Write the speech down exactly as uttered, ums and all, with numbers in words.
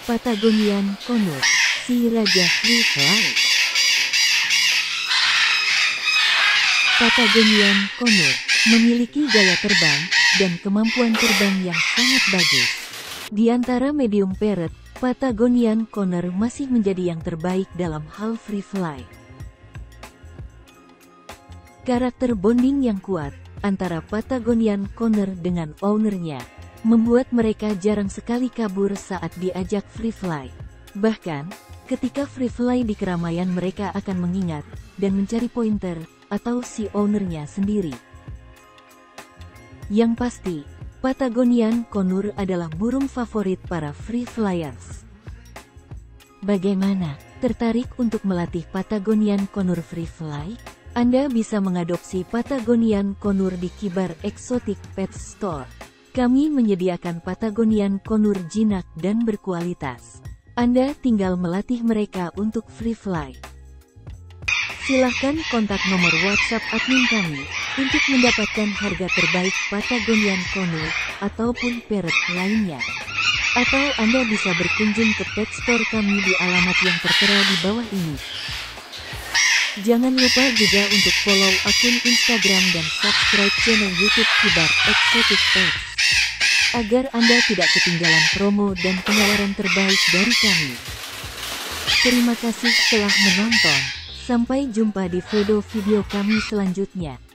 Patagonian Conure, si raja free fly. Patagonian Conure memiliki gaya terbang dan kemampuan terbang yang sangat bagus. Di antara medium parrot, Patagonian Conure masih menjadi yang terbaik dalam hal free fly. Karakter bonding yang kuat antara Patagonian Conure dengan ownernya membuat mereka jarang sekali kabur saat diajak free fly. Bahkan, ketika free fly di keramaian mereka akan mengingat dan mencari pointer atau si ownernya sendiri. Yang pasti, Patagonian Conure adalah burung favorit para free flyers. Bagaimana? Tertarik untuk melatih Patagonian Conure free fly? Anda bisa mengadopsi Patagonian Conure di Kibar Exotic Pet Store. Kami menyediakan Patagonian Conure jinak dan berkualitas. Anda tinggal melatih mereka untuk free fly. Silahkan kontak nomor WhatsApp admin kami untuk mendapatkan harga terbaik Patagonian Conure ataupun parrot lainnya. Atau Anda bisa berkunjung ke pet store kami di alamat yang tertera di bawah ini. Jangan lupa juga untuk follow akun Instagram dan subscribe channel YouTube Kibar Exotic Pets, agar Anda tidak ketinggalan promo dan penawaran terbaik dari kami. Terima kasih telah menonton. Sampai jumpa di video-video kami selanjutnya.